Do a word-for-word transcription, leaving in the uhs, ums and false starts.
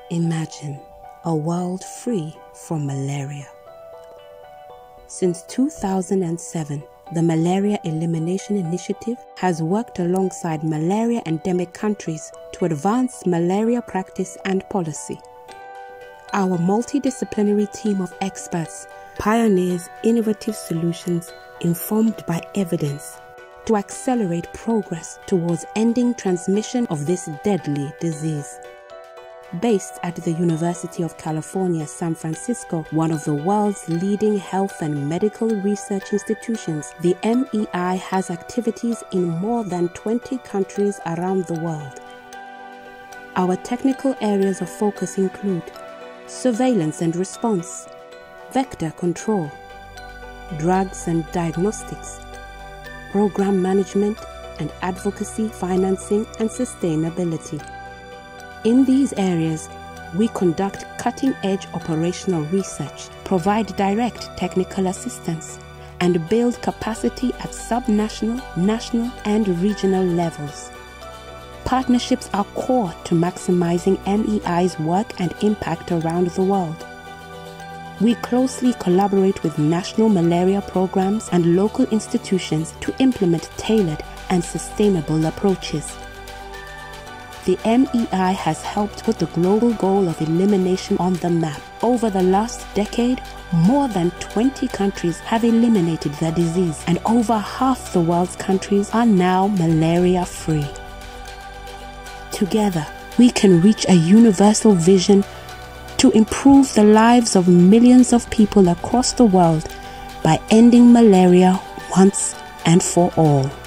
Imagine a world free from malaria. Since two thousand seven, the Malaria Elimination Initiative has worked alongside malaria endemic countries to advance malaria practice and policy. Our multidisciplinary team of experts pioneers innovative solutions informed by evidence to accelerate progress towards ending transmission of this deadly disease. Based at the University of California, San Francisco, one of the world's leading health and medical research institutions, the M E I has activities in more than twenty countries around the world. Our technical areas of focus include surveillance and response, vector control, drugs and diagnostics, program management and advocacy, financing and sustainability. In these areas, we conduct cutting-edge operational research, provide direct technical assistance, and build capacity at subnational, national, and regional levels. Partnerships are core to maximizing M E I's work and impact around the world. We closely collaborate with national malaria programs and local institutions to implement tailored and sustainable approaches. The M E I has helped put the global goal of elimination on the map. Over the last decade, more than twenty countries have eliminated the disease, and over half the world's countries are now malaria-free. Together, we can reach a universal vision to improve the lives of millions of people across the world by ending malaria once and for all.